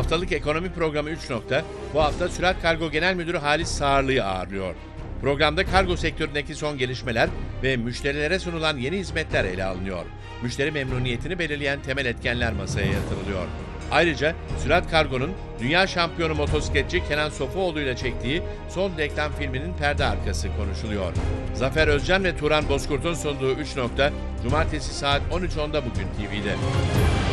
Haftalık ekonomi programı 3 nokta, bu hafta Sürat Kargo Genel Müdürü Halis Sağırlı'yı ağırlıyor. Programda kargo sektöründeki son gelişmeler ve müşterilere sunulan yeni hizmetler ele alınıyor. Müşteri memnuniyetini belirleyen temel etkenler masaya yatırılıyor. Ayrıca Sürat Kargo'nun dünya şampiyonu motosikletçi Kenan Sofuoğlu ile çektiği son reklam filminin perde arkası konuşuluyor. Zafer Özcan ve Turan Bozkurt'un sunduğu 3 nokta, Cumartesi saat 13.10'da Bugün TV'de.